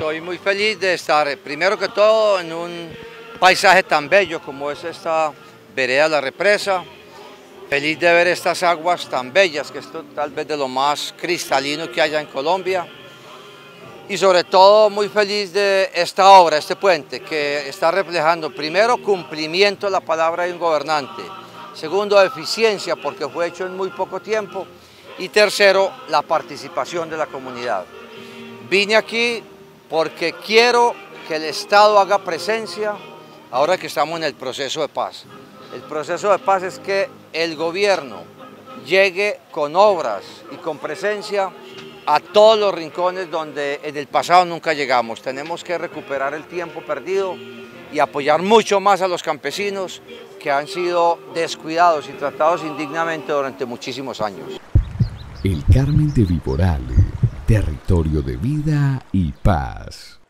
Estoy muy feliz de estar, primero que todo, en un paisaje tan bello como es esta vereda La Represa. Feliz de ver estas aguas tan bellas, que esto tal vez de lo más cristalino que haya en Colombia. Y sobre todo muy feliz de esta obra, este puente, que está reflejando primero cumplimiento de la palabra de un gobernante, segundo eficiencia porque fue hecho en muy poco tiempo y tercero la participación de la comunidad. Vine aquí porque quiero que el Estado haga presencia ahora que estamos en el proceso de paz. El proceso de paz es que el gobierno llegue con obras y con presencia a todos los rincones donde en el pasado nunca llegamos. Tenemos que recuperar el tiempo perdido y apoyar mucho más a los campesinos que han sido descuidados y tratados indignamente durante muchísimos años. El Carmen de Viborale, territorio de vida y paz.